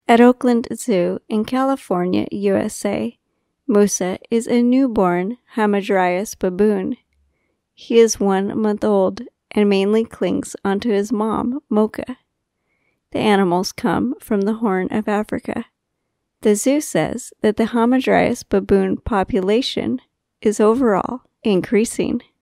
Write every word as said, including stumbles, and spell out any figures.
At Oakland Zoo in California, U S A, Musa is a newborn Hamadryas baboon. He is one month old and mainly clings onto his mom, Mocha. The animals come from the Horn of Africa. The zoo says that the Hamadryas baboon population is overall increasing.